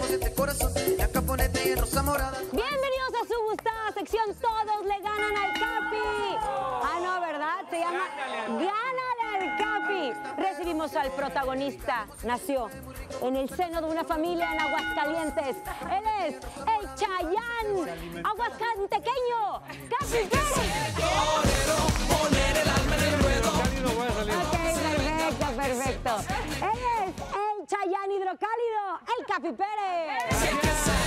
siente corazón, la caponeta y en rosa morada. Bienvenidos a su gustada sección Todos le ganan al Capi. Ah, no, ¿verdad? Se llama Gánale al Capi. Recibimos al protagonista. Nació en el seno de una familia en Aguascalientes. Él es el Chayán aguascalentequeño, Capi Pérez. Ok, perfecto. Él es el Chayán hidrocálido, el Capi Pérez.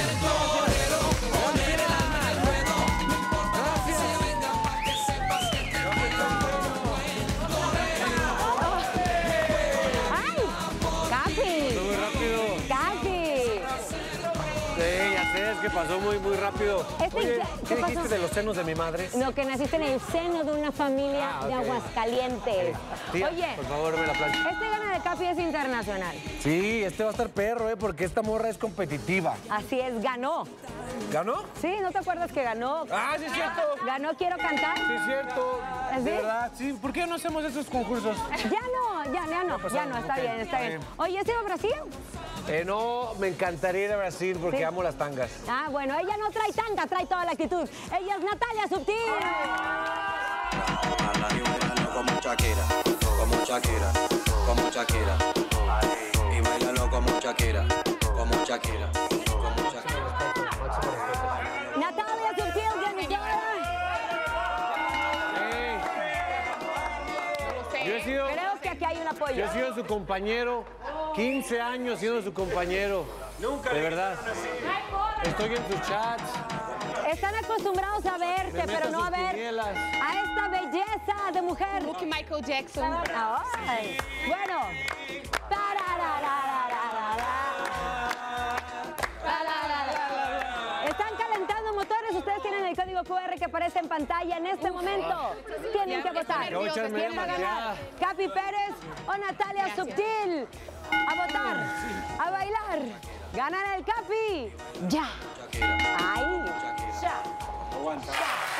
Que pasó muy rápido. Oye, ¿qué dijiste de los senos de mi madre? No, que naciste en el seno de una familia de Aguascalientes. Tía, oye, por favor, me la plancha. Este Gana de Capi es internacional. Sí, este va a estar perro, porque esta morra es competitiva. Así es, ganó. ¿Ganó? Sí, ¿no te acuerdas que ganó? Ah, sí es cierto. Ganó Quiero Cantar. Sí es cierto. ¿Sí? De verdad, sí. ¿Por qué no hacemos esos concursos? Ya no, está bien. Oye, ¿se va a Brasil? No, me encantaría ir a Brasil porque amo las tangas. Ah, bueno, ella no trae tanga, trae toda la actitud. Ella es Natalia Subtil. Como Shakira, como Shakira, como Shakira. Y bailalo como Shakira, como Shakira, como Shakira. Natalia Subtil, ganadora. Creo que aquí hay un apoyo. Yo he sido su compañero, 15 años siendo su compañero. Nunca. De verdad. Estoy en tus chats. Están acostumbrados a verte, pero no a ver a esta belleza de mujer. Look Michael Jackson. Ay. Bueno. Están calentando motores. Ustedes tienen el código QR que aparece en pantalla en este momento. Tienen que votar. ¿Quién va a ganar? ¿Capi Pérez o Natalia Subtil? A votar, a bailar. Ganan el Capi. Ya. Ahí. Ya. Aguanta.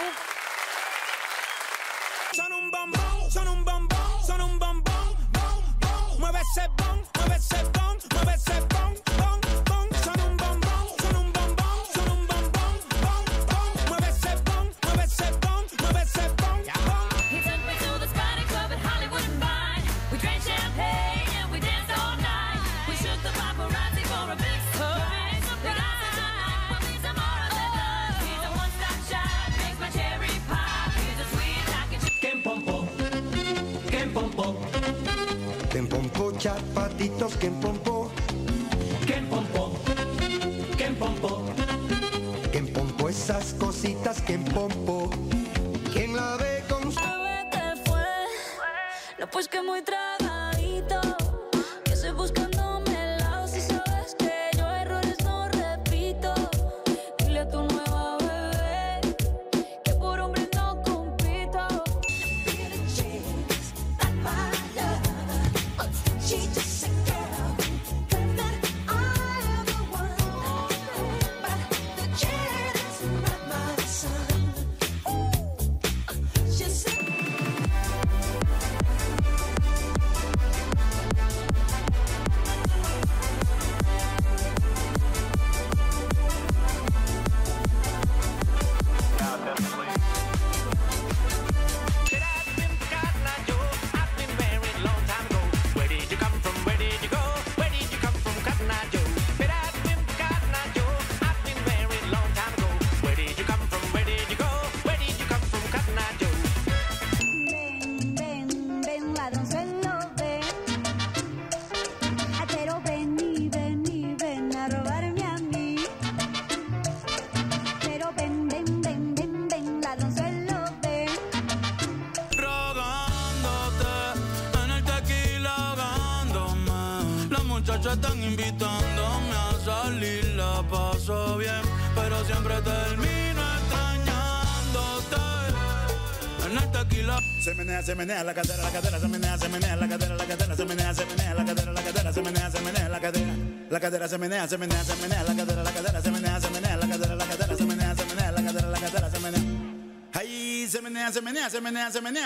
Son un bombón, son un bombón, son un bombón, bom, bom. Mueve ese bom, mueve ese bom, mueve ese bom, bom, bom. Son un bombón, son un bombón, son un bombón, bom, bom. Mueve ese bom, mueve ese bom, mueve ese bom, bom. He took me to the Spotted Club at Hollywood and Vine. We drank champagne and we danced all night. We shook the paparazzi for a big surprise. He's a more than love. He's a one-stop shop. Makes my cherry pop. He's a sweet talking. Ken Pompo, Ken Pompo, Ken Pompo, chapatitos, Ken Pompo. Ken Pompo, Ken Pompo. Ken Pompo, esas cositas, Ken Pompo. ¿Quién la ve con su... ¿Qué fue? No, pues que muy tragadito. Que estoy buscándome el lado. Si sabes que yo errores no repito. Dile a tu nueva bebé que por hombre no compito. muchachas están invitándome a salir, la paso bien, pero siempre termino extrañándote. En el tequila se menea la cadera, se menea la cadera, la cadera, la cadera, se menea la cadera, la cadera, se menea la cadera, la cadera, se menea la cadera, la cadera, se menea la cadera, la cadera, se menea la cadera, la cadera, se menea. Ay, se menea.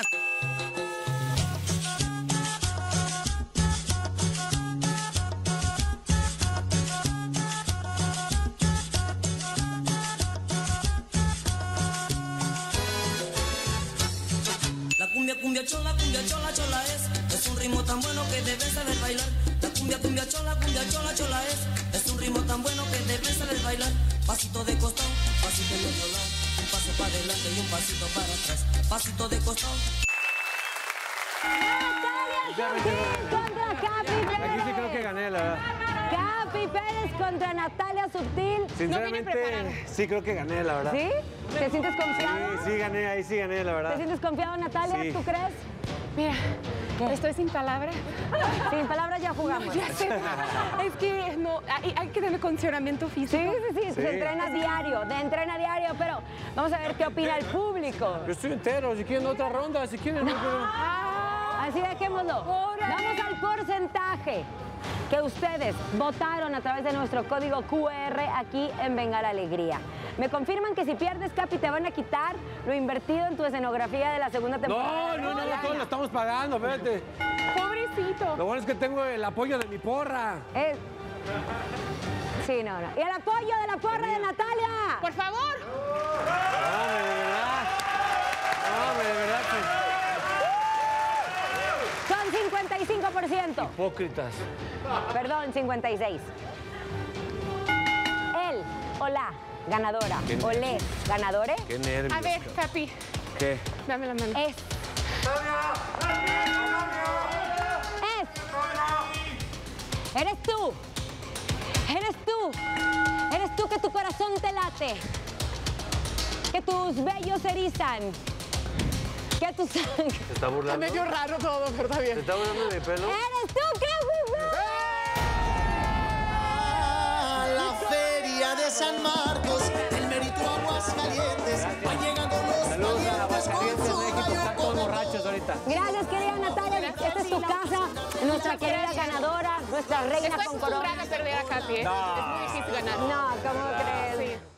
chola, chola es un ritmo tan bueno que debes saber bailar. La cumbia chola es un ritmo tan bueno que debes saber bailar. Pasito de costado, pasito de otro lado, un paso para adelante y un pasito para atrás. Pasito de costado. Contra Capi Pérez. Aquí sí creo que gané, la verdad. Capi Pérez contra Natalia Subtil. Sinceramente, sí creo que gané, la verdad. ¿Sí? ¿Te sientes confiado? Sí, gané, ahí sí gané, la verdad. ¿Te sientes confiado, Natalia? Sí. ¿Tú crees? Mira, estoy sin palabras. Sin palabras ya jugamos. Ya sé. Es que no, hay que tener condicionamiento físico. Sí. Se entrena diario, pero vamos a ver qué opina el público. Yo estoy entero, si quieren otra ronda, si quieren. Así dejémoslo. Vamos al porcentaje que ustedes votaron a través de nuestro código QR aquí en Venga la Alegría. Me confirman que si pierdes, Capi, te van a quitar lo invertido en tu escenografía de la segunda temporada. No, todos lo estamos pagando, espérate. Pobrecito. Lo bueno es que tengo el apoyo de mi porra. Sí, no. Y el apoyo de la porra de Natalia. Por favor. Hombre, de verdad que... Son 55%. Hipócritas. Perdón, 56. Él o la ganadora. O les ganadores. Qué nervios. A ver, Capi, ¿Qué? dame la mano. Es. Eres tú. Eres tú que tu corazón te late. Que tus vellos se erizan. Que tu sangre. ¿Se está burlando? Medio raro todo, pero está bien. ¿Se está burlando de mi pelo? Eres tú, Capi. La feria de San Marcos, el mérito Aguascalientes, van llegando los Saludos a valientes con Aguascalientes, su México. gallo Están todos como borrachos ahorita. Gracias, querida Natalia. Esta es tu casa, nuestra querida ganadora, nuestra reina Estoy con corona. acostumbrada a perder a Capi, ¿eh? No. Es muy difícil ganar. No, ¿cómo crees? Sí.